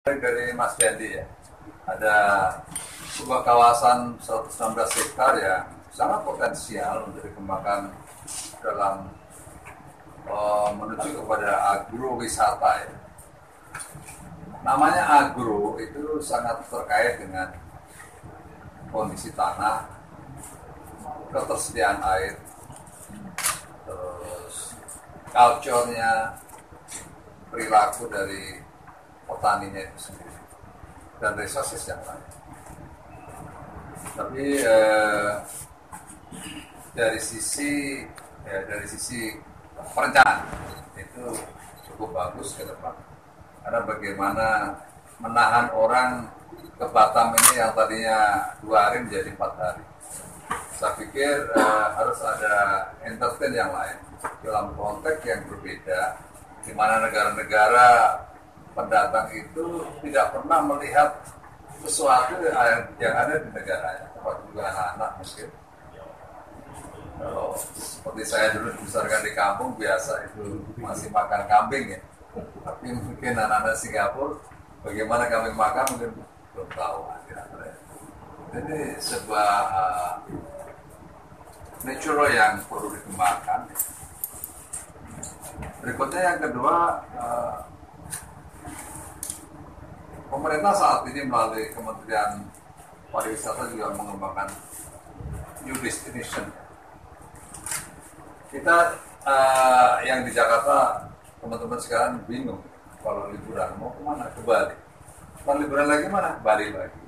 Dari Mas Gandhi ya, ada sebuah kawasan 116 hektar yang sangat potensial untuk dikembangkan dalam menuju kepada agrowisata ya. Namanya agro itu sangat terkait dengan kondisi tanah, ketersediaan air, terus culture-nya, perilaku dari petaninya itu sendiri, dan resources yang lain. Tapi dari sisi perencanaan itu cukup bagus ke depan. Karena bagaimana menahan orang ke Batam ini yang tadinya 2 hari menjadi 4 hari. Saya pikir harus ada entertain yang lain dalam konteks yang berbeda, di mana negara-negara pendatang itu tidak pernah melihat sesuatu yang ada di negaranya, termasuk juga anak-anak mungkin. Kalau seperti saya dulu dibesarkan di kampung, biasa itu masih makan kambing ya. Tapi mungkin anak-anak Singapura, bagaimana kambing makan mungkin belum tahu. Jadi sebuah natural yang perlu dikembangkan. Berikutnya yang kedua, pemerintah saat ini melalui Kementerian Pariwisata juga mengembangkan new destination. Kita yang di Jakarta, teman-teman sekarang bingung kalau liburan mau kemana, ke Bali. Kalau liburan lagi mana? Bali lagi.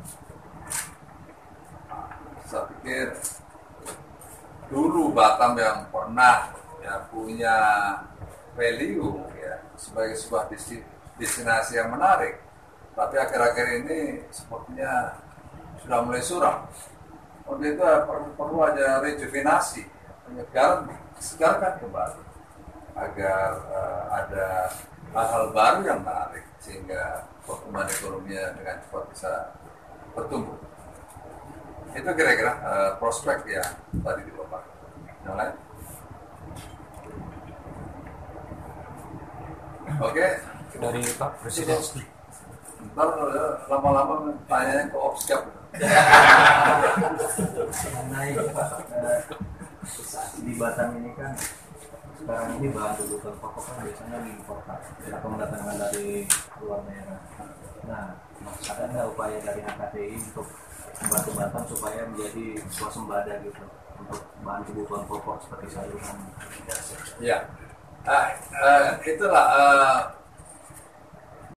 Saya pikir dulu Batam yang pernah ya punya value ya sebagai sebuah destinasi yang menarik, tapi akhir-akhir ini sepertinya sudah mulai suram. Untuk itu perlu ada rejuvenasi, segarkan kembali agar ada hal-hal baru yang menarik sehingga pertumbuhan ekonominya dengan cepat bisa bertumbuh. Itu kira-kira prospek yang tadi dipaparkan. Yang lain? Oke. Dari Pak Presiden. Ntar lama-lama tanyanya ke Opskap. Mengenai di Batam ini kan sekarang ini bahan kebutuhan pokok kan biasanya diimportan atau mendatangkan dari luar daerah. Nah, ada nggak upaya dari HKTI untuk membantu Batam supaya menjadi swasembada gitu untuk bahan kebutuhan pokok seperti sayuran? Ya, itulah